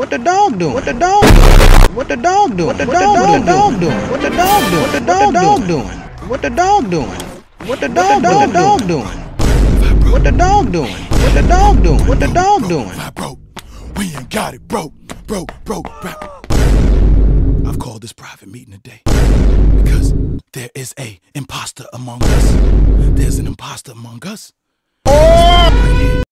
What the dog doing? What the dog doing? What the dog doing? What the dog doing? What the dog doing? What the dog doing? What the dog doing? What the dog doing? What the dog doing? What the dog doing? What the dog doing? Bro, we ain't got it, bro. I've called this private meeting today because there is a imposter among us. There's an imposter among us.